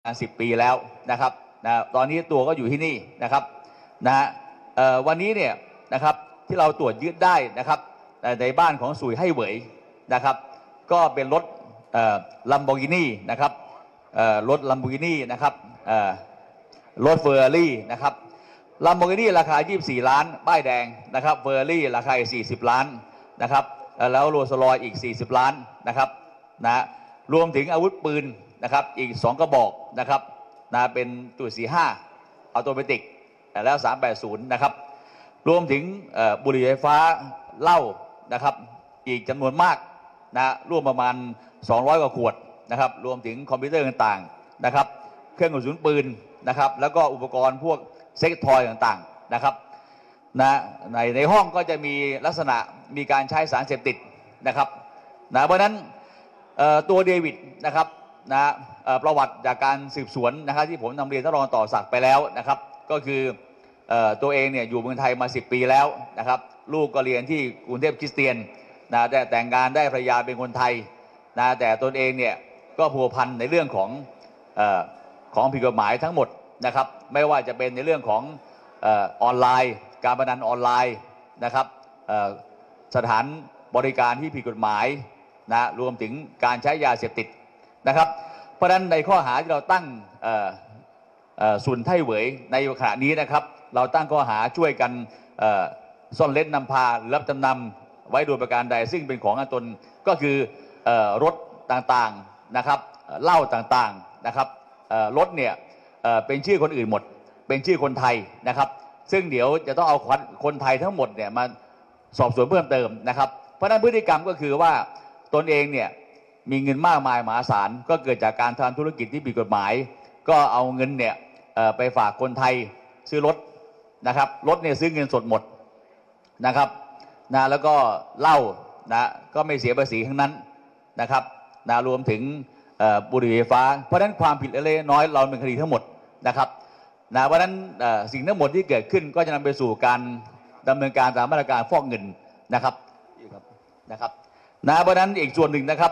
10 ปีแล้วนะครับตอนนี้ตัวก็อยู่ที่นี่นะครับวันนี้เนี่ยนะครับที่เราตรวจยึดได้นะครับในบ้านของสุยไห่เหวยนะครับก็เป็นรถลัมโบกินีนะครับรถลัมโบกินีนะครับรถเฟอร์รารี่นะครับลัมโบกินีราคา24 ล้านป้ายแดงนะครับเฟอร์รารี่ราคา40 ล้านนะครับแล้วโรลส์รอยซ์อีก40 ล้านนะครับรวมถึงอาวุธปืนนะครับอีก2 กระบอกนะครับเป็นจุด45ออโตเมติกแล้ว380นะครับรวมถึงบุหรี่ไฟฟ้าเหล้านะครับอีกจำนวนมากรวมประมาณ200 กว่าขวดนะครับรวมถึงคอมพิวเตอร์ต่างๆนะครับเครื่องกระสุนปืนนะครับแล้วก็อุปกรณ์พวกเซ็กทอยต่างๆนะครับในห้องก็จะมีลักษณะมีการใช้สารเสพติดนะครับเพราะนั้นตัวเดวิดนะครับประวัติจากการสืบสวนนะครับที่ผมนำเรียนท่านรองต่อศักดิ์ไปแล้วนะครับก็คือตัวเองเนี่ยอยู่เมืองไทยมา10 ปีแล้วนะครับลูกก็เรียนที่กรุงเทพคริสเตียนได้แต่งงานได้ภรรยาเป็นคนไทยแต่ตนเองเนี่ยก็พัวพันในเรื่องของผิดกฎหมายทั้งหมดนะครับไม่ว่าจะเป็นในเรื่องของออนไลน์การพนันออนไลน์นะครับสถานบริการที่ผิดกฎหมายรวมถึงการใช้ยาเสพติดนะครับเพราะฉะนั้นในข้อหาที่เราตั้งสุนไถ่เหวยในขณะนี้นะครับเราตั้งข้อหาช่วยกันซ่อนเร้นนำพารับจำนำไว้โดยประการใดซึ่งเป็นของตนก็คือรถต่างๆนะครับเหล้าต่างๆนะครับรถเนี่ยเป็นชื่อคนอื่นหมดเป็นชื่อคนไทยนะครับซึ่งเดี๋ยวจะต้องเอาคนไทยทั้งหมดเนี่ยมาสอบสวนเพิ่มเติมนะครับเพราะฉะนั้นพฤติกรรมก็คือว่าตนเองเนี่ยมีเงินมากมายมหาศาลก็เกิดจากการทำธุรกิจที่ผิดกฎหมายก็เอาเงินเนี่ยไปฝากคนไทยซื้อรถนะครับรถเนี่ยซื้อเงินสดหมดนะครับแล้วก็เหล้าก็ไม่เสียภาษีทั้งนั้นนะครับรวมถึงบุหรี่ไฟฟ้าเพราะฉะนั้นความผิดเล็กน้อยเราเป็นคดีทั้งหมดนะครับเพราะฉะนั้นสิ่งทั้งหมดที่เกิดขึ้นก็จะนำไปสู่การดำเนินการตามมาตรการฟอกเงินนะครับเพราะฉะนั้นอีกส่วนหนึ่งนะครับ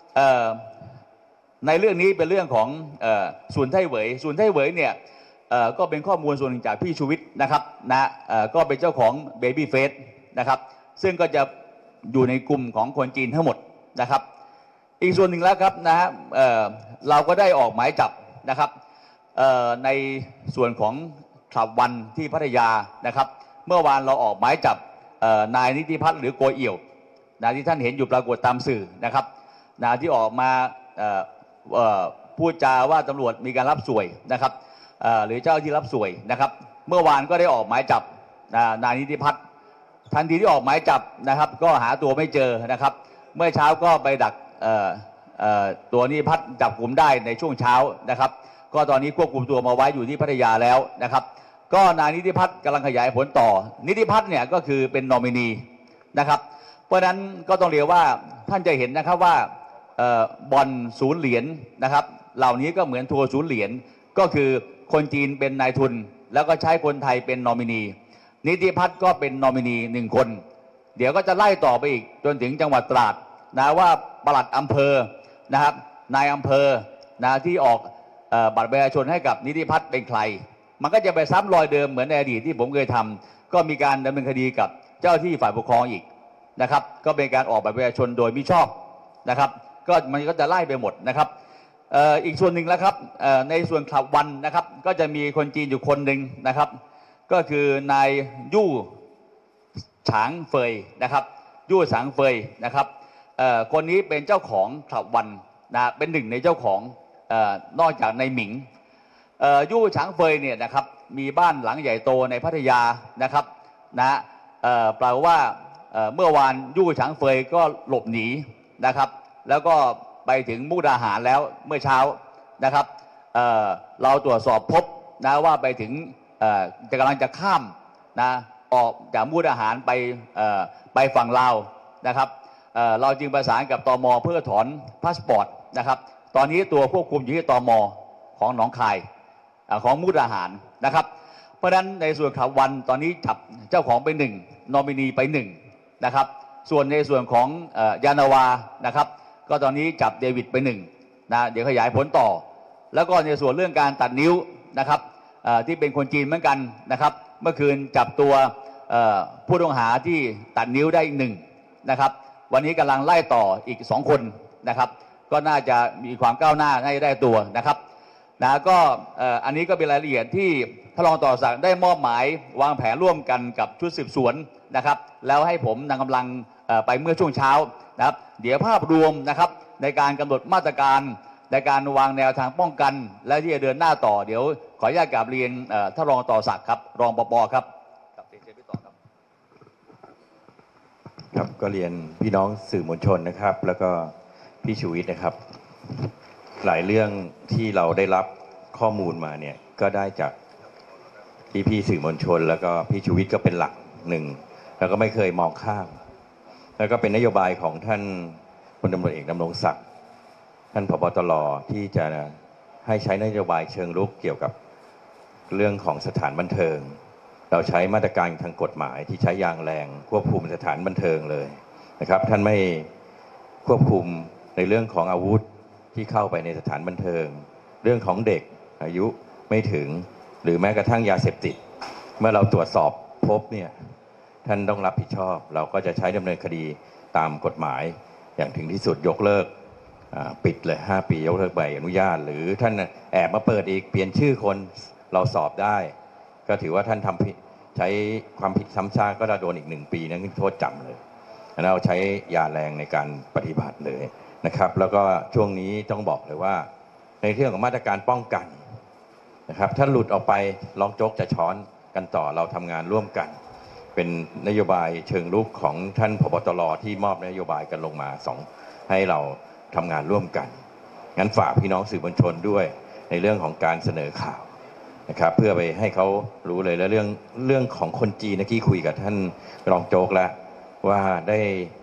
ในเรื่องนี้เป็นเรื่องของสุนไถ่เหวยสุนไถ่เหวยเนี่ยก็เป็นข้อมูลส่วนหนึ่งจากพี่ชูวิทย์นะครับก็เป็นเจ้าของเบบี้เฟสนะครับซึ่งก็จะอยู่ในกลุ่มของคนจีนทั้งหมดนะครับอีกส่วนหนึ่งแล้วครับเราก็ได้ออกหมายจับนะครับในส่วนของคลับวันที่พัทยานะครับเมื่อวานเราออกหมายจับนายนิติพัฒน์หรือโกเอี่ยวที่ท่านเห็นอยู่ปรากฏตามสื่อนะครับที่ออกมาพูดจาว่าตำรวจมีการรับสวยนะครับหรือเจ้าที่รับสวยนะครับเมื่อวานก็ได้ออกหมายจับนายนิติพัฒน์ทันทีที่ออกหมายจับนะครับก็หาตัวไม่เจอนะครับเมื่อเช้าก็ไปดักตัวนิติพัฒน์จับกลุ่มได้ในช่วงเช้านะครับก็ตอนนี้ควบคุมตัวมาไว้อยู่ที่พัทยาแล้วนะครับก็นายนิติพัฒน์กำลังขยายผลต่อนิติพัฒน์เนี่ยก็คือเป็นนอมินีนะครับเพราะฉะนั้นก็ต้องเรียกว่าท่านจะเห็นนะครับว่าบ่อนศูนย์เหรียญนะครับเหล่านี้ก็เหมือนทัวร์ศูนย์เหรียญก็คือคนจีนเป็นนายทุนแล้วก็ใช้คนไทยเป็นนอมินีนิติพัฒน์ก็เป็นนอมินี1 คนเดี๋ยวก็จะไล่ต่อไปอีกจนถึงจังหวัดตราดว่าปลัดอำเภอนะครับนายอำเภอที่ออกบัตรประชาชนให้กับนิติพัฒน์เป็นใครมันก็จะไปซ้ำรอยเดิมเหมือนในอดีตที่ผมเคยทำก็มีการดำเนินคดีกับเจ้าที่ฝ่ายปกครองอีกนะครับก็เป็นการออกบัตรประชาชนโดยมิชอบนะครับก็มันก็จะไล่ไปหมดนะครับอีกส่วนหนึ่งแล้วครับในส่วนคลับวันนะครับก็จะมีคนจีนอยู่คนหนึ่งนะครับก็คือนายยู่ฉางเฟยนะครับยู่ฉางเฟยนะครับคนนี้เป็นเจ้าของคลับวันเป็นหนึ่งในเจ้าของนอกจากในหมิงยู่ฉางเฟยเนี่ยนะครับมีบ้านหลังใหญ่โตในพัทยานะครับแปลว่าเมื่อวานยู่ฉางเฟยก็หลบหนีนะครับแล้วก็ไปถึงมุกดาหารแล้วเมื่อเช้านะครับเราตรวจสอบพบว่าไปถึงกำลังจะข้ามออกจากมุกดาหารไปฝั่งลาวนะครับเราจึงประสานกับตม.เพื่อถอนพาสปอร์ตนะครับตอนนี้ตัวควบคุมอยู่ที่ตม.ของหนองคายของมุกดาหารนะครับเพราะฉะนั้นในส่วนข่าววันตอนนี้จับเจ้าของไป1นอมินีไป1นะครับส่วนในส่วนของยานาวานะครับก็ตอนนี้จับเดวิดไป1เดี๋ยวขยายผลต่อแล้วก็ในส่วนเรื่องการตัดนิ้วนะครับที่เป็นคนจีนเหมือนกันนะครับเมื่อคืนจับตัวผู้ต้องหาที่ตัดนิ้วได้อีก1นะครับวันนี้กำลังไล่ต่ออีก2 คนนะครับก็น่าจะมีความก้าวหน้าน่าจะได้ตัวนะครับก็อันนี้ก็เป็นรายละเอียดที่ท่านรองต่อศักดิ์ได้มอบหมายวางแผนร่วมกันกับชุดสืบสวนนะครับแล้วให้ผมนำกำลังไปเมื่อช่วงเช้านะครับเดี๋ยวภาพรวมนะครับในการกำหนดมาตรการในการวางแนวทางป้องกันและที่จะเดินหน้าต่อเดี๋ยวขออนุญาตกราบเรียนท่านรองต่อศักดิ์ครับรองปปครับครับก็เรียนพี่น้องสื่อมวลชนนะครับแล้วก็พี่ชูวิทย์นะครับหลายเรื่องที่เราได้รับข้อมูลมาเนี่ยก็ได้จากพี่สื่อมวลชนแล้วก็พี่ชูวิทย์ก็เป็นหลักหนึ่งแล้วก็ไม่เคยมองข้ามแล้วก็เป็นนโยบายของท่านพลตำรวจเอกดำรงศักดิ์ท่านผบ.ตร.ที่จะให้ใช้นโยบายเชิงรุกเกี่ยวกับเรื่องของสถานบันเทิงเราใช้มาตรการทางกฎหมายที่ใช้ยางแรงควบคุมสถานบันเทิงเลยนะครับท่านไม่ควบคุมในเรื่องของอาวุธที่เข้าไปในสถานบันเทิงเรื่องของเด็กอายุไม่ถึงหรือแม้กระทั่งยาเสพติดเมื่อเราตรวจสอบพบเนี่ยท่านต้องรับผิดชอบเราก็จะใช้ดำเนินคดีตามกฎหมายอย่างถึงที่สุดยกเลิกปิดเลย5 ปียกเลิกใบอนุญาตหรือท่านแอบมาเปิดอีกเปลี่ยนชื่อคนเราสอบได้ก็ถือว่าท่านทำผิดใช้ความผิดซ้ำซากก็จะโดนอีก1 ปีนั้นโทษจำเลยเราใช้ยาแรงในการปฏิบัติเลยนะครับแล้วก็ช่วงนี้ต้องบอกเลยว่าในเรื่องของมาตรการป้องกันนะครับถ้าหลุดออกไปรองโจ๊กจะช้อนกันต่อเราทำงานร่วมกันเป็นนโยบายเชิงรุกของท่านผบ.ตร.ที่มอบนโยบายกันลงมาให้เราทำงานร่วมกันงั้นฝากพี่น้องสื่อมวลชนด้วยในเรื่องของการเสนอข่าวนะครับเพื่อไปให้เขารู้เลยแล้วเรื่องของคนจีนเมื่อกี้คุยกับท่านรองโจ๊กแล้วว่าได้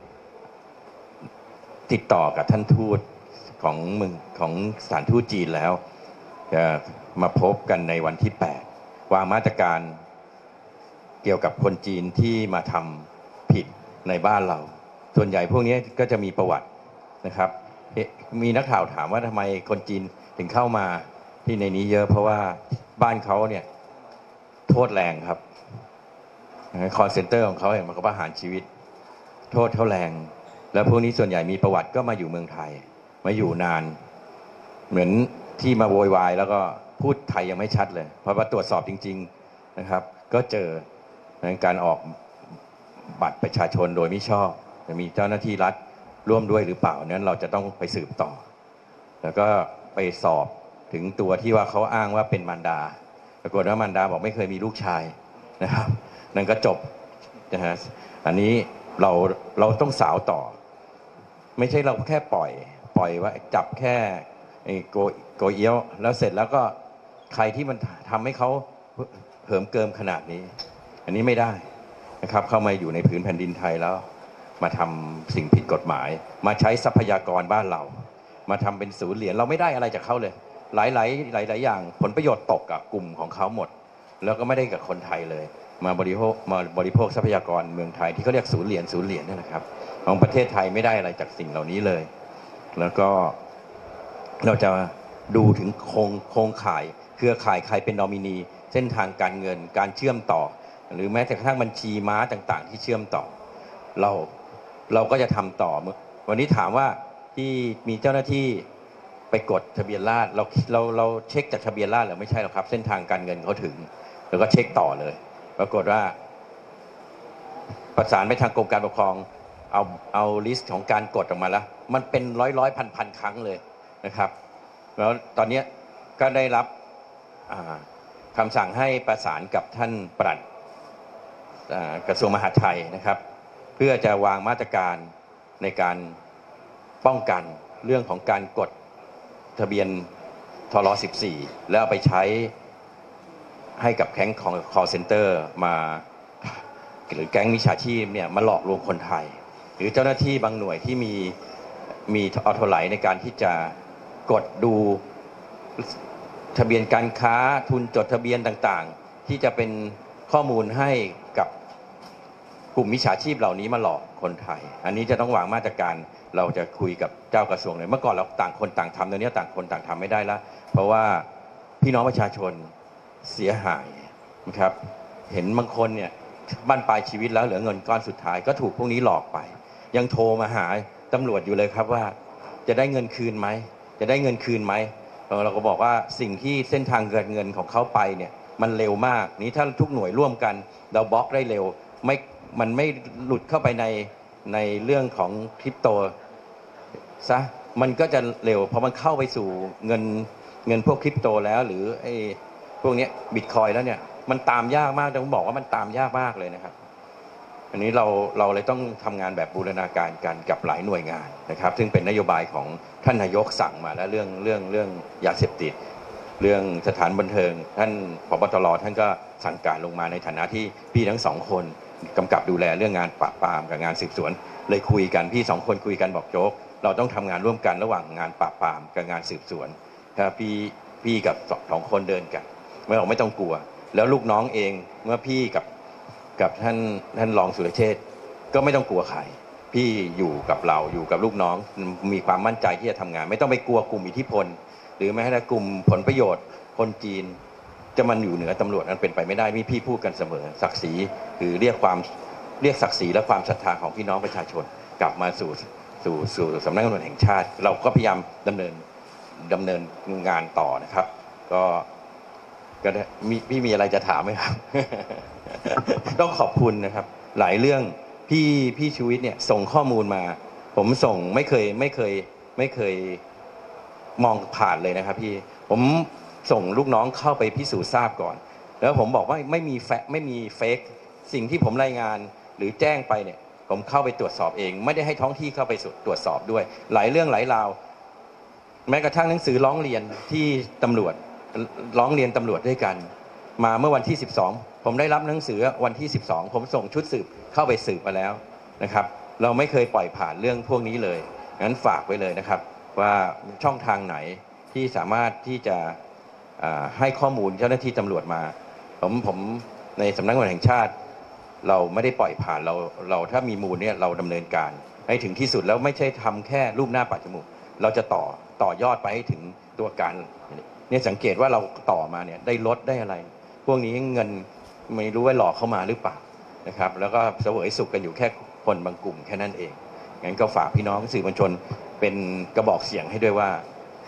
ติดต่อกับท่านทูตของสถานทูตจีนแล้วจะมาพบกันในวันที่8วางมาตรการเกี่ยวกับคนจีนที่มาทำผิดในบ้านเราส่วนใหญ่พวกนี้ก็จะมีประวัตินะครับมีนักข่าวถามว่าทำไมคนจีนถึงเข้ามาที่ในนี้เยอะเพราะว่าบ้านเขาเนี่ยโทษแรงครับคอลเซ็นเตอร์ของเขามันก็ประหารชีวิตโทษเขาแรงแล้วพวกนี้ส่วนใหญ่มีประวัติก็มาอยู่เมืองไทยมาอยู่นานเหมือนที่มาโวยวายแล้วก็พูดไทยยังไม่ชัดเลยพอมาตรวจสอบจริงๆนะครับก็เจอการออกบัตรประชาชนโดยไม่ชอบจะมีเจ้าหน้าที่รัฐร่วมด้วยหรือเปล่านั้นเราจะต้องไปสืบต่อแล้วก็ไปสอบถึงตัวที่ว่าเขาอ้างว่าเป็นมารดาปรากฏว่ามารดาบอกไม่เคยมีลูกชายนะครับนั่นก็จบนะฮะอันนี้เราต้องสาวต่อไม่ใช่เราแค่ปล่อยว่าจับแค่โกเอี้ยวแล้วเสร็จแล้วก็ใครที่มันทำให้เขาเหิมเกิมขนาดนี้อันนี้ไม่ได้นะครับเข้ามาอยู่ในผืนแผ่นดินไทยแล้วมาทำสิ่งผิดกฎหมายมาใช้ทรัพยากรบ้านเรามาทำเป็นศูนย์เหรียญเราไม่ได้อะไรจากเขาเลยหลายอย่างผลประโยชน์ตกกับกลุ่มของเขาหมดแล้วก็ไม่ได้กับคนไทยเลยมาบริโภคทรัพยากรเมืองไทยที่เขาเรียกศูนย์เหรียญนั่นแหละครับของประเทศไทยไม่ได้อะไรจากสิ่งเหล่านี้เลยแล้วก็เราจะดูถึงโครงข่ายเครือข่ายใครเป็นนอมินีเส้นทางการเงินการเชื่อมต่อหรือแม้แต่กระทั่งบัญชีม้าต่างๆที่เชื่อมต่อเราก็จะทำต่อวันนี้ถามว่าที่มีเจ้าหน้าที่ไปกดทะเบียนราษฎร์เราเช็คจากทะเบียนราษฎร์หรือไม่ใช่หรอกครับเส้นทางการเงินเขาถึงแล้วก็เช็คต่อเลยปรากฏว่าประสานไปทางกรมการปกครองเอาลิสต์ของการกดออกมาแล้วมันเป็นร้อยพันครั้งเลยนะครับแล้วตอนนี้ก็ได้รับคำสั่งให้ประสานกับท่านปลัดกระทรวงมหาดไทยนะครับเพื่อจะวางมาตรการในการป้องกันเรื่องของการกดทะเบียนทร14แล้วเอาไปใช้ให้กับแก๊งของ call center มาหรือแก๊งมิจฉาชีพเนี่ยมาหลอกลวงคนไทยหรือเจ้าหน้าที่บางหน่วยที่มีออโตไลท์ในการที่จะกดดูทะเบียนการค้าทุนจดทะเบียนต่างๆที่จะเป็นข้อมูลให้กับกลุ่มมิจฉาชีพเหล่านี้มาหลอกคนไทยอันนี้จะต้องวางมาตรการเราจะคุยกับเจ้ากระทรวงเลยเมื่อก่อนเราต่างคนต่างทำตอนนี้ต่างคนต่างทำไม่ได้แล้วเพราะว่าพี่น้องประชาชนเสียหายนะครับเห็นบางคนเนี่ยบั้นปลายชีวิตแล้วเหลือเงินก้อนสุดท้ายก็ถูกพวกนี้หลอกไปยังโทรมาหาตำรวจอยู่เลยครับว่าจะได้เงินคืนไหมจะได้เงินคืนไหมเราก็บอกว่าสิ่งที่เส้นทางการเงินของเขาไปเนี่ยมันเร็วมากนี้ถ้าทุกหน่วยร่วมกันเราบล็อกได้เร็วมันไม่หลุดเข้าไปในเรื่องของคริปโตซะมันก็จะเร็วพอมันเข้าไปสู่เงินพวกคริปโตแล้วหรือไอ้พวกนี้บิตคอยแล้วเนี่ยมันตามยากมากต้องบอกว่ามันตามยากมากเลยนะครับอันนี้เราเลยต้องทำงานแบบบูรณาการกันกับหลายหน่วยงานนะครับซึ่งเป็นนโยบายของท่านนายกสั่งมาแล้วเรื่องยาเสพติดเรื่องสถานบันเทิงท่านผบ.ตร.ท่านก็สั่งการลงมาในฐานะที่พี่ทั้งสองคนกำกับดูแลเรื่องงานปราบปรามกับงานสืบสวนเลยคุยกันพี่สองคนคุยกันบอกโจ๊กเราต้องทำงานร่วมกันระหว่างงานปราบปรามกับงานสืบสวนถ้าพี่กับสองคนเดินกันไม่ต้องกลัวแล้วลูกน้องเองเมื่อพี่กับท่านรองสุรเชษฐ์ก็ไม่ต้องกลัวใครพี่อยู่กับเราอยู่กับลูกน้องมีความมั่นใจที่จะทำงานไม่ต้องไปกลัวกลุ่มอิทธิพลหรือแม้แต่กลุ่มผลประโยชน์คนจีนจะมันอยู่เหนือตำรวจนั้นเป็นไปไม่ได้มีพี่พูดกันเสมอศักดิ์ศรีคือเรียกศักดิ์ศรีและความศรัทธาของพี่น้องประชาชนกลับมาสู่สำนักงานตำรวจแห่งชาติเราก็พยายามดำเนินงานต่อนะครับก็พี่มีอะไรจะถามไหมครับ ต้องขอบคุณนะครับหลายเรื่องพี่ชูวิทย์เนี่ยส่งข้อมูลมาผมส่งไม่เคยมองผ่านเลยนะครับพี่ผมส่งลูกน้องเข้าไปพิสูจน์ทราบก่อนแล้วผมบอกว่าไม่มีเฟกสิ่งที่ผมรายงานหรือแจ้งไปเนี่ยผมเข้าไปตรวจสอบเองไม่ได้ให้ท้องที่เข้าไปตรวจสอบด้วยหลายเรื่องหลายราวแม้กระทั่งหนังสือร้องเรียนที่ตำรวจร้องเรียนตำรวจด้วยกันมาเมื่อวันที่12ผมได้รับหนังสือวันที่12ผมส่งชุดสืบเข้าไปสืบมาแล้วนะครับเราไม่เคยปล่อยผ่านเรื่องพวกนี้เลยงั้นฝากไว้เลยนะครับว่าช่องทางไหนที่สามารถที่จะให้ข้อมูลเจ้าหน้าที่ตำรวจมาผมในสำนักงานแห่งชาติเราไม่ได้ปล่อยผ่านเราถ้ามีมูลเนี่ยเราดำเนินการให้ถึงที่สุดแล้วไม่ใช่ทำแค่รูปหน้าปัดจมูกเราจะต่อยอดไปให้ถึงตัวการเนี่ยสังเกตว่าเราต่อมาเนี่ยได้ลดได้อะไรพวกนี้เงินไม่รู้ว่าหลอกเข้ามาหรือเปล่านะครับแล้วก็เสวยสุขกันอยู่แค่คนบางกลุ่มแค่นั้นเองงั้นก็ฝากพี่น้องสื่อมวลชนเป็นกระบอกเสียงให้ด้วยว่า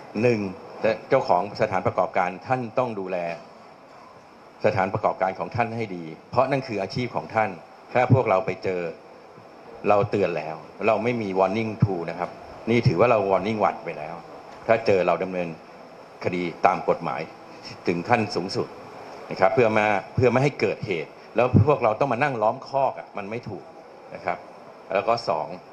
1เจ้าของสถานประกอบการท่านต้องดูแลสถานประกอบการของท่านให้ดีเพราะนั่นคืออาชีพของท่านถ้าพวกเราไปเจอเราเตือนแล้วเราไม่มี warning 2 นะครับนี่ถือว่าเรา warning 1ไปแล้วถ้าเจอเราดำเนินคดีตามกฎหมายถึงขั้นสูงสุดนะครับเพื่อไม่ให้เกิดเหตุแล้วพวกเราต้องมานั่งล้อมคอกมันไม่ถูกนะครับแล้วก็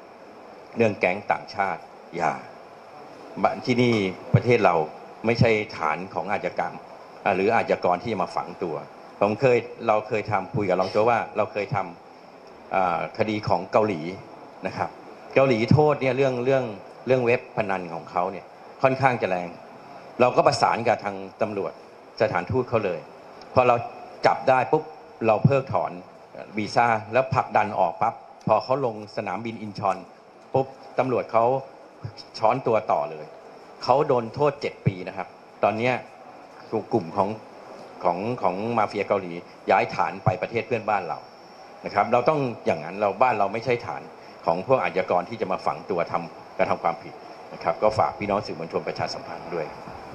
2เรื่องแก๊งต่างชาติอย่าที่นี่ประเทศเราไม่ใช่ฐานของอาชญากรรมหรืออาชญากรที่จะมาฝังตัวเราเคยทำคุยกับรองโจ๊กว่าเราเคยทำคดีของเกาหลีนะครับเกาหลีโทษเนี่ยเรื่องเว็บพนันของเขาเนี่ยค่อนข้างจะแรงเราก็ประสานกับทางตำรวจสถานทูตเขาเลยพอเราจับได้ปุ๊บเราเพิกถอนวีซ่าแล้วผลักดันออกปั๊บพอเขาลงสนามบินอินชอนปุ๊บตำรวจเขาช้อนตัวต่อเลยเขาโดนโทษ7 ปีนะครับตอนนี้กลุ่มของมาเฟียเกาหลีย้ายฐานไปประเทศเพื่อนบ้านเรานะครับเราต้องอย่างนั้นบ้านเราไม่ใช่ฐานของพวกอาชญากรที่จะมาฝังตัวกระทำความผิดนะครับก็ฝากพี่น้องสื่อมวลชนประชาสัมพันธ์ด้วย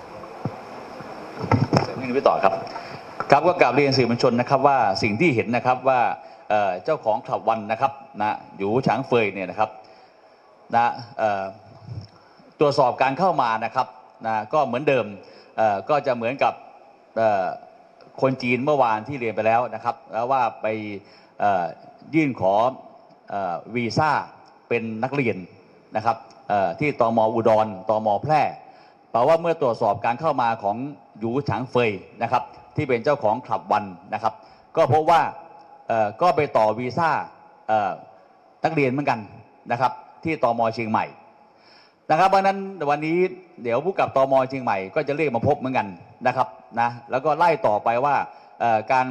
นี่พี่ต่อครับครับก็กราบเรียนสื่อมวลชนนะครับว่าสิ่งที่เห็นนะครับว่าเจ้าของคลับวันนะครับนะอยู่ฉางเฟยเนี่ยนะครับนะตรวจสอบการเข้ามานะครับนะก็เหมือนเดิมก็จะเหมือนกับคนจีนเมื่อวานที่เรียนไปแล้วนะครับแล้วว่าไปยื่นขอวีซ่าเป็นนักเรียนนะครับที่ตม.อุดรตม.แพร่แปลว่าเมื่อตรวจสอบการเข้ามาของหยูฉางเฟยนะครับที่เป็นเจ้าของคลับวันนะครับก็พบว่าก็ไปต่อวีซ่านักเรียนเหมือนกันนะครับที่ตม.เชียงใหม่นะครับเพราะนั้นวันนี้เดี๋ยวผู้กับตม.เชียงใหม่ก็จะเรียกมาพบเหมือนกันนะครับนะแล้วก็ไล่ต่อไปว่าการ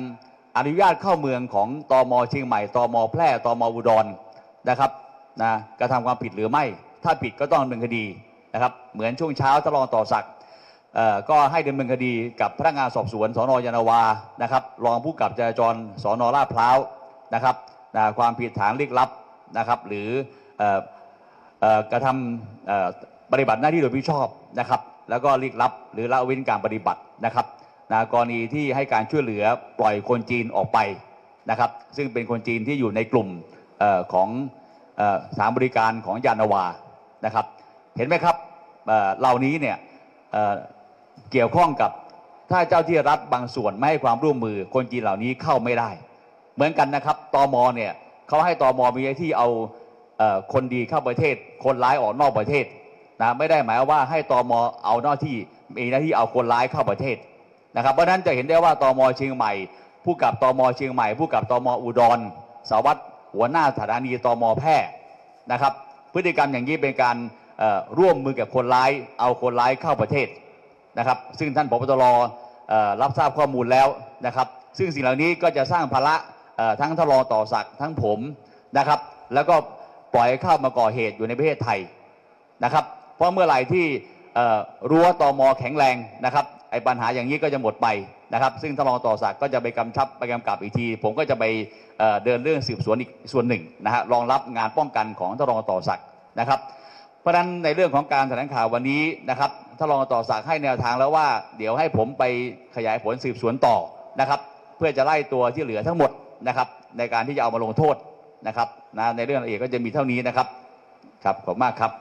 อนุญาตเข้าเมืองของตม.เชียงใหม่ตม.แพร่ตม.อุดรนะครับนะกระทำความผิดหรือไม่ถ้าผิดก็ต้องดำเนินคดีนะครับเหมือนช่วงเช้าท่านรองต่อศักดิ์ก็ให้ดำเนินคดีกับพนักงานสอบสวนสน.ยานนาวานะครับรองผู้กำกับจราจรสน.ลาดพร้าวนะครับความผิดฐานลี้ลับนะครับหรือกระทำปฏิบัติหน้าที่โดยมิชอบนะครับแล้วก็ลี้ลับหรือละเว้นการปฏิบัตินะครับกรณีที่ให้การช่วยเหลือปล่อยคนจีนออกไปนะครับซึ่งเป็นคนจีนที่อยู่ในกลุ่มของสถานบริการของยานนาวานะครับเห็นไหมครับเหล่านี้เนี่ยเกี่ยวข้องกับถ้าเจ้าที่รัฐบางส่วนไม่ให้ความร่วมมือคนจีนเหล่านี้เข้าไม่ได้เหมือนกันนะครับตม.เนี่ยเขาให้ตม.มีหน้าที่เอาคนดีเข้าประเทศคนร้ายออกนอกประเทศนะไม่ได้หมายว่าให้ตม.เอาหน้าที่มีหน้าที่เอาคนร้ายเข้าประเทศนะครับเพราะนั้นจะเห็นได้ว่าตม.เชียงใหม่ผู้กับตม.เชียงใหม่ผู้กับตม.อุดรสารวัตรหัวหน้าสถานีตม.แพร่นะครับพฤติกรรมอย่างนี้เป็นการร่วมมือกับคนร้ายเอาคนร้ายเข้าประเทศนะครับซึ่งท่านผบ.ตร.รับทราบข้อมูลแล้วนะครับซึ่งสิ่งเหล่านี้ก็จะสร้างภาระทั้งท่านรองต่อศักดิ์ทั้งผมนะครับแล้วก็ปล่อยเข้ามาก่อเหตุอยู่ในประเทศไทยนะครับเพราะเมื่อไหร่ที่รั้วตม.แข็งแรงนะครับไอ้ปัญหาอย่างนี้ก็จะหมดไปนะครับซึ่งท่านรองต่อศักดิ์ก็จะไปกำชับไปกำกับอีกทีผมก็จะไปเดินเรื่องสืบสวนอีกส่วนหนึ่งนะฮะรองรับงานป้องกันของท่านรองต่อศักดิ์นะครับเพราะฉะนั้นในเรื่องของการแถลงข่าววันนี้นะครับท่านรองต่อศักดิ์ให้แนวทางแล้วว่าเดี๋ยวให้ผมไปขยายผลสืบสวนต่อนะครับเพื่อจะไล่ตัวที่เหลือทั้งหมดนะครับในการที่จะเอามาลงโทษนะครับนะในเรื่องละเอียดก็จะมีเท่านี้นะครับครับขอบคุณมากครับ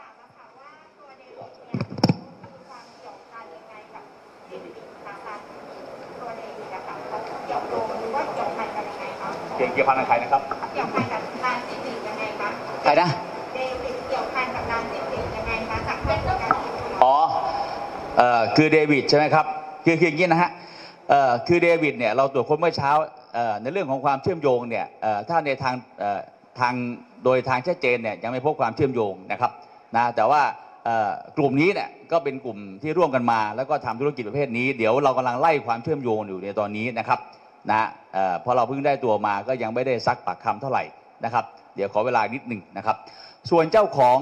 เกี่ยวพันกับใครนะครับเกี่ยวพันกับนานสิริยังไงครับใครนะเดวิดเกี่ยวพันกับนานสิริยังไงคะจากเพื่อนกันอ๋อคือเดวิดใช่ไหมครับคืออย่างนี้นะฮะคือเดวิดเนี่ยเราตรวจค้นเมื่อเช้าในเรื่องของความเชื่อมโยงเนี่ยถ้าในทางโดยทางชัดเจนเนี่ยยังไม่พบความเชื่อมโยงนะครับนะแต่ว่ากลุ่มนี้เนี่ยก็เป็นกลุ่มที่ร่วมกันมาแล้วก็ทำธุรกิจประเภทนี้เดี๋ยวเรากำลังไล่ความเชื่อมโยงอยู่ในตอนนี้นะครับนะพอเราเพิ่งได้ตัวมาก็ยังไม่ได้ซักปากคำเท่าไหร่นะครับเดี๋ยวขอเวลานิดหนึ่งนะครับส่วนเจ้าของ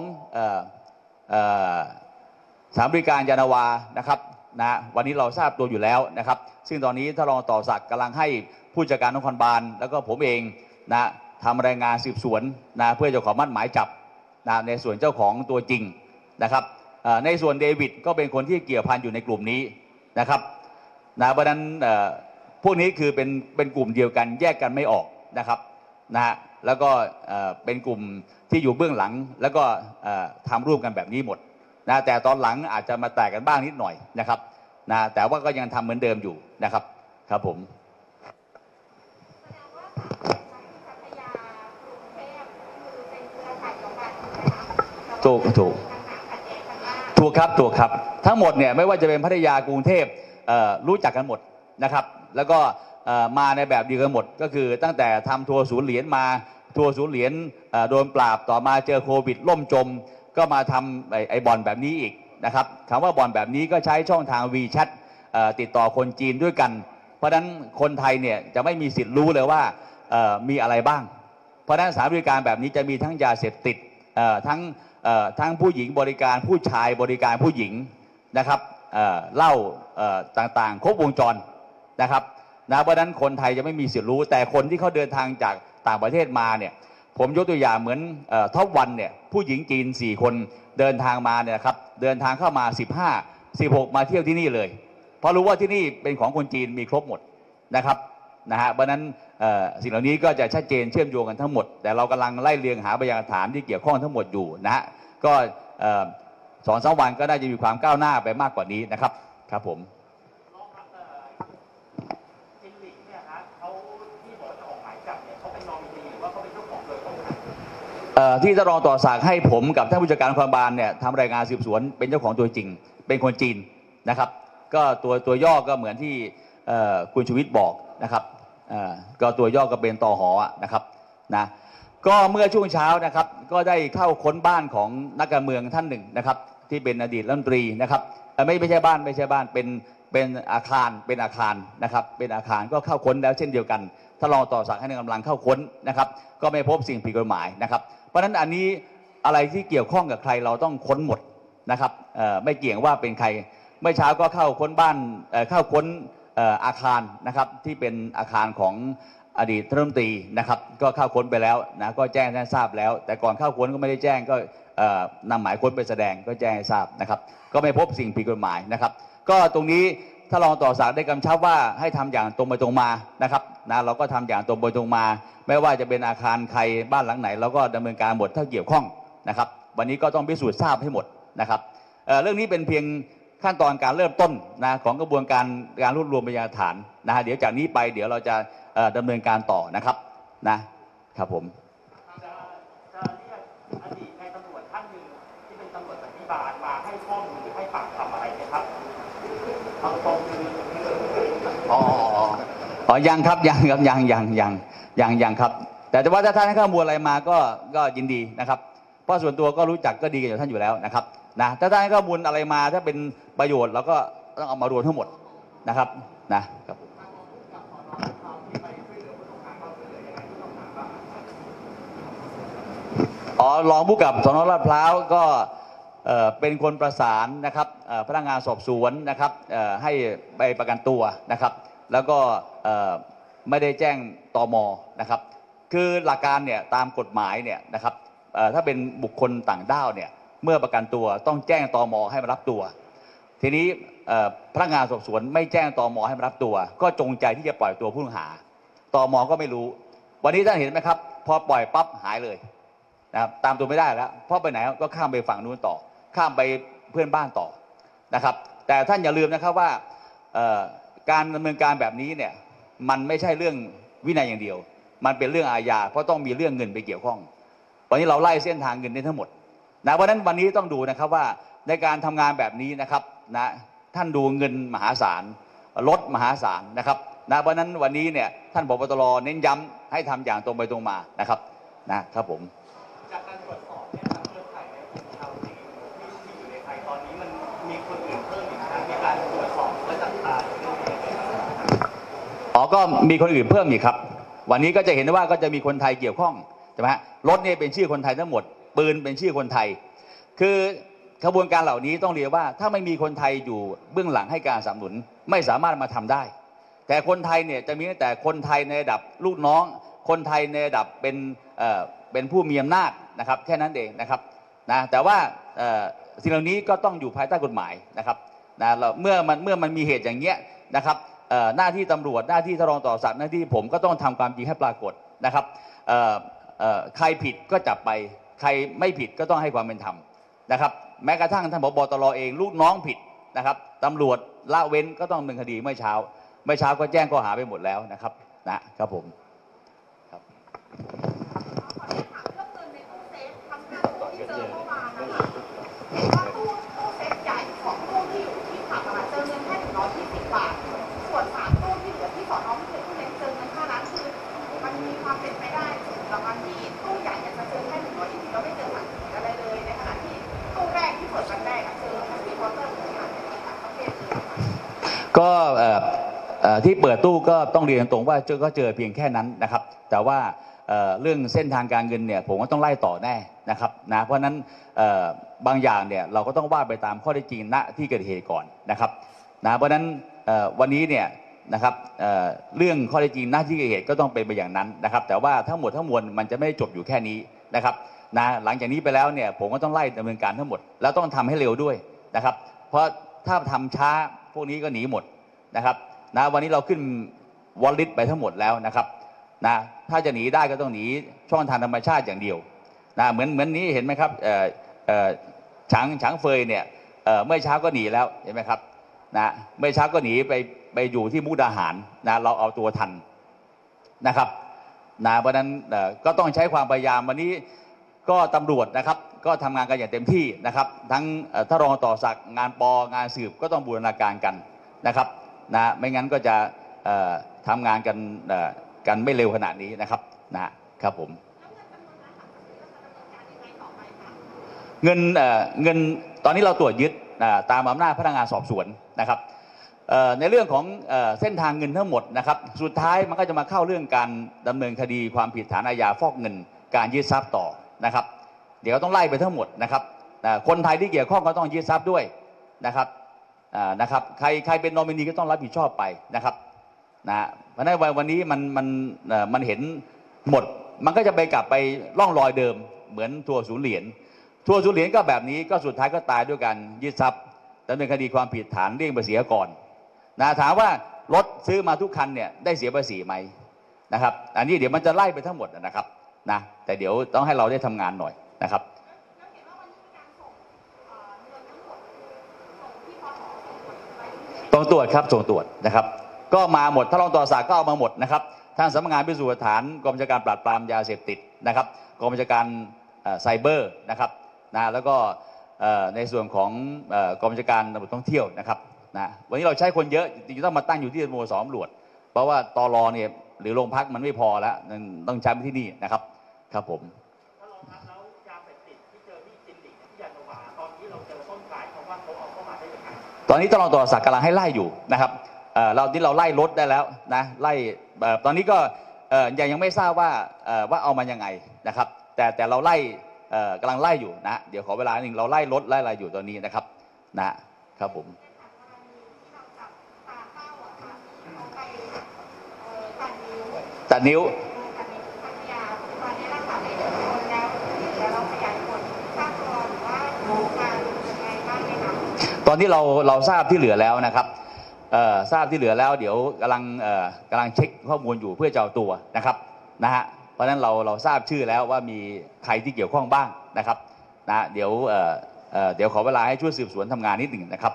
สถานบริการยานนาวานะครับนะวันนี้เราทราบตัวอยู่แล้วนะครับซึ่งตอนนี้ท่านรองต่อศักดิ์กำลังให้ผู้จัดการนครบาลแล้วก็ผมเองนะทำรายงานสืบสวนนะเพื่อจะขอมั่นหมายจับนะในส่วนเจ้าของตัวจริงนะครับในส่วนเดวิดก็เป็นคนที่เกี่ยวพันอยู่ในกลุ่มนี้นะครับนะเพราะนั้นพวกนี้คือเป็นกลุ่มเดียวกันแยกกันไม่ออกนะครับนะฮะแล้วก็เป็นกลุ่มที่อยู่เบื้องหลังแล้วก็ทำร่วมกันแบบนี้หมดนะแต่ตอนหลังอาจจะมาแตกกันบ้างนิดหน่อยนะครับนะแต่ว่าก็ยังทำเหมือนเดิมอยู่นะครับครับผมถูกครับทั้งหมดเนี่ยไม่ว่าจะเป็นพัทยากรุงเทพรู้จักกันหมดนะครับแล้วก็มาในแบบเดียวกันหมดก็คือตั้งแต่ทำทัวร์ศูนย์เหรียญมาทัวร์ศูนย์เหรียญโดนปราบต่อมาเจอโควิดล่มจมก็มาทำไอ้บ่อนแบบนี้อีกนะครับคำว่าบ่อนแบบนี้ก็ใช้ช่องทาง WeChat ติดต่อคนจีนด้วยกันเพราะฉะนั้นคนไทยเนี่ยจะไม่มีสิทธิ์รู้เลยว่ามีอะไรบ้างเพราะฉะนั้นสถานบริการแบบนี้จะมีทั้งยาเสพติดทั้งผู้หญิงบริการผู้ชายบริการผู้หญิงนะครับเหล้าต่างๆครบวงจรนะครับนะเพราะฉะนั้นคนไทยจะไม่มีสิทธิ์รู้แต่คนที่เขาเดินทางจากต่างประเทศมาเนี่ยผมยกตัวอย่างเหมือนท็อปวันเนี่ยผู้หญิงจีน4คนเดินทางมาเนี่ยครับเดินทางเข้ามา15-16มาเที่ยวที่นี่เลยเพราะรู้ว่าที่นี่เป็นของคนจีนมีครบหมดนะครับนะฮะเพราะนั้นสิ่งเหล่านี้ก็จะชัดเจนเชื่อมโยงกันทั้งหมดแต่เรากำลังไล่เรียงหาพยานหลักฐานที่เกี่ยวข้องทั้งหมดอยู่นะฮะก็2-3 วันก็น่าจะมีความก้าวหน้าไปมากกว่านี้นะครับครับผมที่ท่านรองต่อศักดิ์ให้ผมกับท่านผู้จัดการนครบาลเนี่ยทำรายงานสืบสวนเป็นเจ้าของตัวจริงเป็นคนจีนนะครับก็ตัวย่อก็เหมือนที่คุณชูวิทย์บอกนะครับก็ตัวย่อก็เป็นตห.นะครับนะก็เมื่อช่วงเช้านะครับก็ได้เข้าค้นบ้านของนักการเมืองท่านหนึ่งนะครับที่เป็นอดีตรัฐมนตรีนะครับไม่ใช่บ้านเป็นเป็นอาคารนะครับเป็นอาคารก็เข้าค้นแล้วเช่นเดียวกันถ้ารองต่อศักดิ์ให้กำลังเข้าค้นนะครับก็ไม่พบสิ่งผิดกฎหมายนะครับเพราะฉะนั้นอันนี้อะไรที่เกี่ยวข้องกับใครเราต้องค้นหมดนะครับไม่เกี่ยงว่าเป็นใครเมื่อเช้าก็เข้าค้นบ้านเข้าค้นอาคารนะครับที่เป็นอาคารของอดีตรัฐมนตรีนะครับก็เข้าค้นไปแล้วนะก็แจ้งให้ทราบแล้วแต่ก่อนเข้าค้นก็ไม่ได้แจ้งก็นำหมายค้นไปแสดงก็แจ้งให้ทราบนะครับก็ไม่พบสิ่งผิดกฎหมายนะครับก็ตรงนี้ถ้ารองต่อศักดิ์ได้กำชับว่าให้ทำอย่างตรงไปตรงมานะครับนะเราก็ทำอย่างตรงไปตรงมาไม่ว่าจะเป็นอาคารใครบ้านหลังไหนเราก็ดำเนินการหมดถ้าเกี่ยวข้องนะครับวันนี้ก็ต้องพิสูจน์ทราบให้หมดนะครับเรื่องนี้เป็นเพียงขั้นตอนการเริ่มต้นนะของกระบวนการรวบรวมพยานหลักฐานนะฮะเดี๋ยวจากนี้ไปเดี๋ยวเราจะดำเนินการต่อนะครับนะครับผมจะเรียกอดีตนายตำรวจท่านหนึ่งที่เป็นตำรวจสันติบาลมาให้ข้อมูลหรือให้ปากคำอะไรไหมครับเอาตรงคือยังครับยังครับแต่ว่าถ้าท่านให้ข้อมูลอะไรมาก็ยินดีนะครับเพราะส่วนตัวก็รู้จักก็ดีกับท่านอยู่แล้วนะครับนะถ้าท่านให้ข้อมูลอะไรมาถ้าเป็นประโยชน์เราก็ต้องเอามารวมทั้งหมดนะครับนะครับรองผู้กำกับสน.ลาดพร้าวก็เป็นคนประสานนะครับพนักงานสอบสวนนะครับให้ไปประกันตัวนะครับแล้วก็ไม่ได้แจ้งตม.นะครับคือหลักการเนี่ยตามกฎหมายเนี่ยนะครับถ้าเป็นบุคคลต่างด้าวเนี่ยเมื่อประกันตัวต้องแจ้งตม.ให้มารับตัวทีนี้พนักงานสอบสวนไม่แจ้งตม.ให้มารับตัวก็จงใจที่จะปล่อยตัวผู้ต้องหาตม.ก็ไม่รู้วันนี้ท่านเห็นไหมครับพอปล่อยปั๊บหายเลยนะครับตามตัวไม่ได้แล้วเพราะไปไหนก็ข้ามไปฝั่งนู้นต่อข้ามไปเพื่อนบ้านต่อนะครับแต่ท่านอย่าลืมนะครับว่าการดำเนินการแบบนี้เนี่ยมันไม่ใช่เรื่องวินัยอย่างเดียวมันเป็นเรื่องอาญาเพราะต้องมีเรื่องเงินไปเกี่ยวข้องวันนี้เราไล่เส้นทางเงินได้ทั้งหมดนะเพราะฉะนั้นวันนี้ต้องดูนะครับว่าในการทำงานแบบนี้นะครับนะท่านดูเงินมหาศาลรถมหาศาลนะครับนะเพราะฉะนั้นวันนี้เนี่ยท่านผบ.ตร.เน้นย้ำให้ทำอย่างตรงไปตรงมานะครับผมจากการตรวจสอบเนี่ยทางเครือข่ายในกลุ่มชาวจีนที่อยู่ในไทยตอนนี้มันมีคนอื่นเพิ่มอีกนะมีการตรวจสอบและจับตาเรื่องนี้ก็มีคนอื่นเพิ่มอีกครับวันนี้ก็จะเห็นว่าก็จะมีคนไทยเกี่ยวข้องใช่ไหมฮะรถเนี่ยเป็นชื่อคนไทยทั้งหมดปืนเป็นชื่อคนไทยคือขบวนการเหล่านี้ต้องเรียกว่าถ้าไม่มีคนไทยอยู่เบื้องหลังให้การสนับสนุนไม่สามารถมาทำได้แต่คนไทยเนี่ยจะมีตั้งแต่คนไทยในระดับลูกน้องคนไทยในระดับเป็นผู้มีอำนาจนะครับแค่นั้นเองนะครับนะแต่ว่าสิ่งเหล่านี้ก็ต้องอยู่ภายใต้กฎหมายนะครับนะเมื่อมันมีเหตุอย่างเงี้ยนะครับหน้าที่ตำรวจหน้าที่รองต่อศักดิ์หน้าที่ผมก็ต้องทำความจริงให้ปรากฏนะครับใครผิดก็จับไปใครไม่ผิดก็ต้องให้ความเป็นธรรมนะครับแม้กระทั่งท่านผบ.ตร.เองลูกน้องผิดนะครับตำรวจละเว้นก็ต้องดำเนินคดีเมื่อเช้าก็แจ้งข้อหาไปหมดแล้วนะครับผมครับก็ที่เปิดตู้ก็ต้องเรียนตรงว่าก็เจอเพียงแค่นั้นนะครับแต่ว่าเรื่องเส้นทางการเงินเนี่ยผมก็ต้องไล่ต่อแน่นะครับนะเพราะฉะนั้นบางอย่างเนี่ยเราก็ต้องว่าไปตามข้อเท็จจริงณที่เกิดเหตุก่อนนะครับนะเพราะฉะนั้นวันนี้เนี่ยนะครับเรื่องข้อเท็จจริงณที่เกิดเหตุก็ต้องเป็นไปอย่างนั้นนะครับแต่ว่าทั้งหมดทั้งมวลมันจะไม่จบอยู่แค่นี้นะครับนะหลังจากนี้ไปแล้วเนี่ยผมก็ต้องไล่ดำเนินการทั้งหมดแล้วต้องทำให้เร็วด้วยนะครับเพราะถ้าทำช้าพวกนี้ก็หนีหมดนะครับนะวันนี้เราขึ้นวอลลิตไปทั้งหมดแล้วนะครับนะถ้าจะหนีได้ก็ต้องหนีช่องทางธรรมชาติอย่างเดียวนะเหมือนนี้เห็นไหมครับฉางเฟยเนี่ยเมื่อเช้าก็หนีแล้วเห็นไหมครับนะเมื่อเช้าก็หนีไปอยู่ที่มุกดาหารนะเราเอาตัวทันนะครับนะเพราะนั้นก็ต้องใช้ความพยายามวันนี้ก็ตำรวจนะครับก็ทำงานกันอย่างเต็มที่นะครับทั้งถ้ารองต่อศักดิ์งานปงานสืบก็ต้องบูรณาการกันนะครับนะไม่งั้นก็จะทำงานกันไม่เร็วขนาดนี้นะครับผมเงินตอนนี้เราตรวจยึดตามอำนาจพนักงานสอบสวนนะครับในเรื่องของเส้นทางเงินทั้งหมดนะครับสุดท้ายมันก็จะมาเข้าเรื่องการดำเนินคดีความผิดฐานอาญาฟอกเงินการยึดทรัพย์ต่อนะครับเดี๋ยวต้องไล่ไปทั้งหมดนะครับคนไทยที่เกี่ยวข้องก็ต้องยึดทรัพย์ด้วยนะครับใครเป็นนอมินีก็ต้องรับผิดชอบไปนะครับเพราะฉะนั้นวันนี้มันเห็นหมดมันก็จะไปกลับไปร่องรอยเดิมเหมือนทัวร์ศูนย์เหรียญก็แบบนี้ก็สุดท้ายก็ตายด้วยการยึดทรัพย์ดำเนินคดีความผิดฐานเลี่ยงภาษีก่อนถามว่ารถซื้อมาทุกคันเนี่ยได้เสียภาษีไหมนะครับอันนี้เดี๋ยวมันจะไล่ไปทั้งหมดนะครับแต่เดี๋ยวต้องให้เราได้ทำงานหน่อยนะครับส่งตรวจครับส่งตรวจนะครับก็มาหมดถ้ารองต่อสากก็เอามาหมดนะครับทางสำนักงานพิสูจน์หลักฐานกองบัญชาการปราบปรามยาเสพติดนะครับกองบัญชาการไซเบอร์นะครับแล้วก็ในส่วนของกองบัญชาการตำรวจท่องเที่ยวนะครับวันนี้เราใช้คนเยอะจริงๆต้องมาตั้งอยู่ที่สโมสรตำรวจเพราะว่าตรเนี่ยหรือโรงพักมันไม่พอแล้วต้องใช้ที่นี่นะครับครับผมแล้วยาเสพติดที่เจอที่จินดิที่ยานาวาตอนนี้เราเจอต้นสายเพราะว่าเขาเอาเข้ามาได้ยังไงตอนนี้ต้องรองต่อสักกำลังให้ไล่อยู่นะครับเราไล่รถได้แล้วไล่ตอนนี้ก็ยังไม่ทราบว่าเอามายังไงนะครับแต่เราไล่กำลังไล่อยู่เดี๋ยวขอเวลาหนึ่งเราไล่รถไล่อะไรอยู่ตอนนี้นะครับผมตัดนิ้วตอนนี้เราทราบที่เหลือแล้วนะครับทราบที่เหลือแล้วเดี๋ยวกำลังเช็คข้อมูลอยู่เพื่อจะเอาตัวนะครับเพราะฉะนั้นเราทราบชื่อแล้วว่ามีใครที่เกี่ยวข้องบ้างนะครับเดี๋ยวขอเวลาให้ช่วยสืบสวนทำงานนิดหนึ่งนะครับ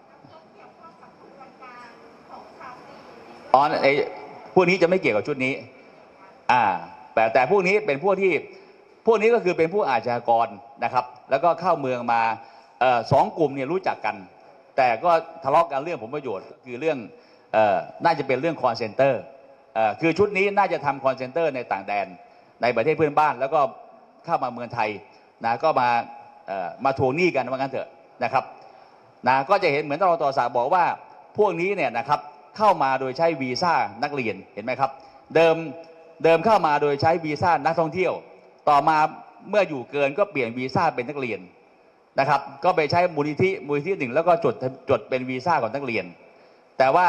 พวกนี้จะไม่เกี่ยวกับชุดนี้แต่พวกนี้เป็นพวกนี้ก็คือเป็นผู้อาชญากรนะครับแล้วก็เข้าเมืองมา2 กลุ่มเนี่ยรู้จักกันแต่ก็ทะเลาะกันเรื่องผลประโยชน์คือเรื่องน่าจะเป็นเรื่องคอนเซนเตอร์คือชุดนี้น่าจะทำคอนเซนเตอร์ในต่างแดนในประเทศเพื่อนบ้านแล้วก็เข้ามาเมืองไทยก็มาทวงหนี้กันว่างั้นเถอะนะครับก็จะเห็นเหมือนตต่อสากบอกว่าพวกนี้เนี่ยนะครับเข้ามาโดยใช้วีซ่านักเรียนเห็นไหมครับเดิมเข้ามาโดยใช้วีซ่านักท่องเที่ยวต่อมาเมื่ออยู่เกินก็เปลี่ยนวีซ่าเป็นนักเรียนนะครับก็ไปใช้มูลนิธิหนึ่งแล้วก็จดเป็นวีซ่าของนักเรียนแต่ว่า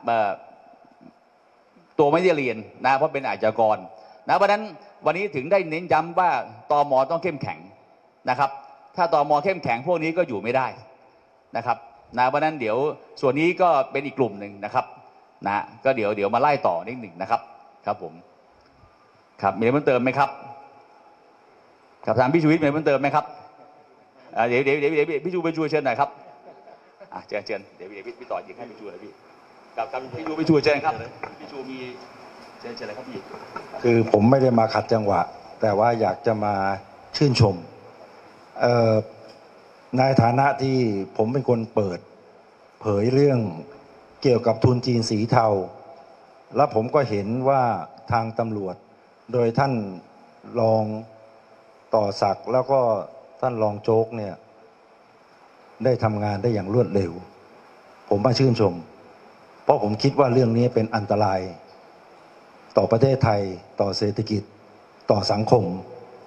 ตัวไม่ได้เรียนเพราะเป็นอาชญากรเพราะฉะนั้นวันนี้ถึงได้เน้นย้ำว่าตม.ต้องเข้มแข็งนะครับถ้าตม.เข้มแข็งพวกนี้ก็อยู่ไม่ได้นะครับเพราะนั้นเดี๋ยวส่วนนี้ก็เป็นอีกกลุ่มหนึ่งนะครับก็เดี๋ยวมาไล่ต่อนิดหนึ่งนะครับครับผมครับมีอะไรเพิ่มเติมไหมครับครับถามพี่ชูวิทย์มีอะไรเพิ่มเติมไหมครับเดี๋ยวพี่ชูไปช่วยเชิญหน่อยครับเชิญเดี๋ยวพี่ต่อยิงให้พี่ชูเลยพี่กับพี่ชูเชิญครับพี่ชูมีเชิญอะไรครับพี่คือผมไม่ได้มาขัดจังหวะแต่ว่าอยากจะมาชื่นชมในฐานะที่ผมเป็นคนเปิดเผยเรื่องเกี่ยวกับทุนจีนสีเทาแล้วผมก็เห็นว่าทางตำรวจโดยท่านรองต่อศักดิ์แล้วก็ท่านรองโจ๊กเนี่ยได้ทำงานได้อย่างรวดเร็วผมมาชื่นชมเพราะผมคิดว่าเรื่องนี้เป็นอันตรายต่อประเทศไทยต่อเศรษฐกิจต่อสังคม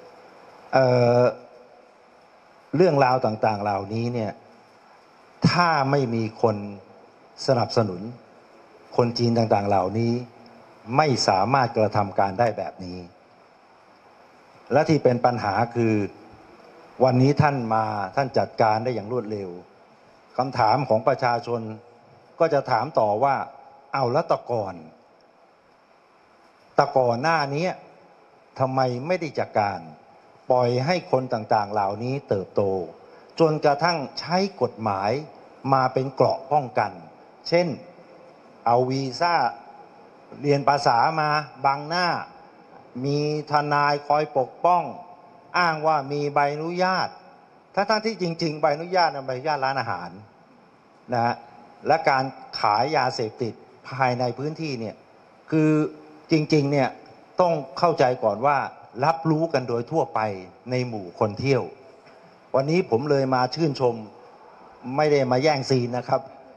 เรื่องราวต่างๆเหล่านี้เนี่ยถ้าไม่มีคนสนับสนุนคนจีนต่างๆเหล่านี้ไม่สามารถกระทำการได้แบบนี้และที่เป็นปัญหาคือวันนี้ท่านจัดการได้อย่างรวดเร็วคำถามของประชาชนก็จะถามต่อว่าเอาแล้วตะก่อนหน้านี้ทำไมไม่ได้จัดการปล่อยให้คนต่างๆเหล่านี้เติบโตจนกระทั่งใช้กฎหมายมาเป็นเกราะป้องกันเช่นเอาวีซ่าเรียนภาษามาบังหน้ามีทนายคอยปกป้องอ้างว่ามีใบอนุญาตทั้งที่จริงๆใบอนุญาตนั้นใบอนุญาตร้านอาหารและการขายยาเสพติดภายในพื้นที่เนี่ยคือจริงๆเนี่ยต้องเข้าใจก่อนว่ารับรู้กันโดยทั่วไปในหมู่คนเที่ยววันนี้ผมเลยมาชื่นชมไม่ได้มาแย่งซีนนะครับ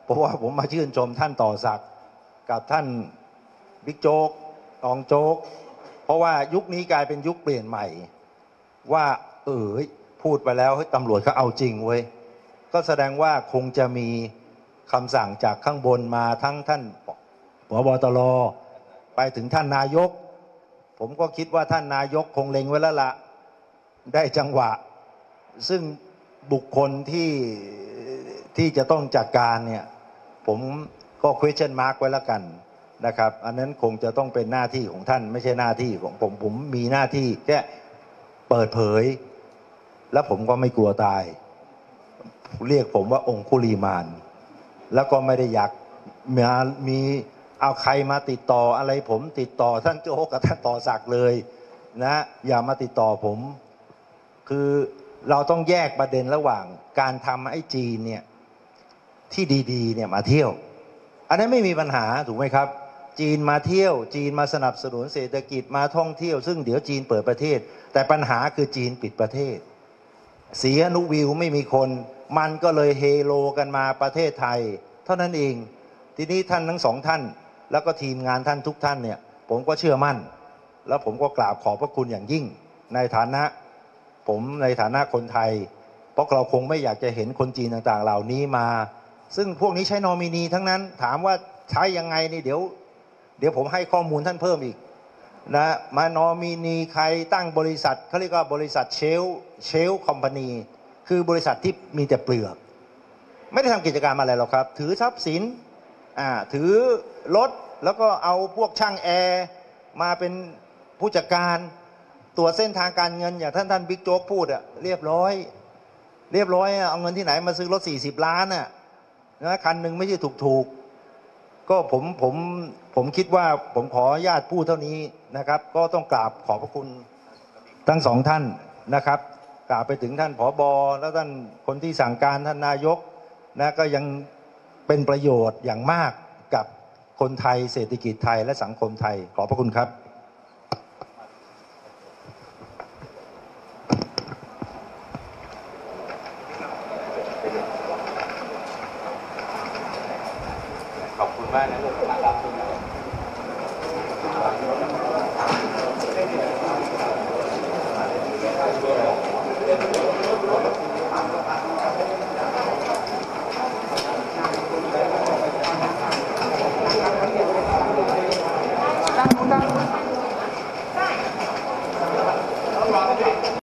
ราะว่าผมมาชื่นชมท่านต่อศักดิ์กับท่านบิ๊กโจ๊กรองโจ๊กเพราะว่ายุคนี้กลายเป็นยุคเปลี่ยนใหม่ว่าพูดไปแล้วตำรวจเขาเอาจริงเว้ยก็แสดงว่าคงจะมีคำสั่งจากข้างบนมาทั้งท่านผบ.ตร.ไปถึงท่านนายกผมก็คิดว่าท่านนายกคงเล็งไว้แล้วละได้จังหวะซึ่งบุคคลที่จะต้องจัดการเนี่ยผมก็ question mark ไว้แล้วกันนะครับอันนั้นคงจะต้องเป็นหน้าที่ของท่านไม่ใช่หน้าที่ของผมมีหน้าที่แค่เปิดเผยแล้วผมก็ไม่กลัวตายเรียกผมว่าองคุลีมานแล้วก็ไม่ได้อยากมีเอาใครมาติดต่ออะไรผมติดต่อท่านโจ๊กกับท่านต่อศักดิ์เลยนะอย่ามาติดต่อผมคือเราต้องแยกประเด็นระหว่างการทำไอ้จีนเนี่ยที่ดีๆเนี่ยมาเที่ยวอันนั้นไม่มีปัญหาถูกไหมครับจีนมาเที่ยวจีนมาสนับสนุนเศรษฐกิจมาท่องเที่ยวซึ่งเดี๋ยวจีนเปิดประเทศแต่ปัญหาคือจีนปิดประเทศเสียนุวิวไม่มีคนมันก็เลยเฮโลกันมาประเทศไทยเท่านั้นเองทีนี้ท่านทั้งสองท่านแล้วก็ทีมงานท่านทุกท่านเนี่ยผมก็เชื่อมั่นแล้วผมก็กราบขอบพระคุณอย่างยิ่งในฐานะผมในฐานะคนไทยเพราะเราคงไม่อยากจะเห็นคนจีนต่างๆเหล่านี้มาซึ่งพวกนี้ใช้นอมินีทั้งนั้นถามว่าใช้ยังไงนี่เดี๋ยวผมให้ข้อมูลท่านเพิ่มอีกนะมานอมินีใครตั้งบริษัทเขาเรียกว่าบริษัทเชลคอมพานีคือบริษัทที่มีแต่เปลือกไม่ได้ทำกิจการอะไรหรอกครับถือทรัพย์สินถือรถแล้วก็เอาพวกช่างแอร์มาเป็นผู้จัดการตัวเส้นทางการเงินอย่างท่านบิ๊กโจ๊กพูดเรียบร้อยเอาเงินที่ไหนมาซื้อรถ40 ล้านนะคันหนึ่งไม่ใช่ถูกก็ผมคิดว่าผมขออนุญาตพูดเท่านี้นะครับก็ต้องกราบขอบพระคุณทั้งสองท่านนะครับกราบไปถึงท่านผบ.และท่านคนที่สั่งการท่านนายกนะก็ยังเป็นประโยชน์อย่างมากกับคนไทยเศรษฐกิจไทยและสังคมไทยขอบพระคุณครับขอบคุณมากนะลูกครับ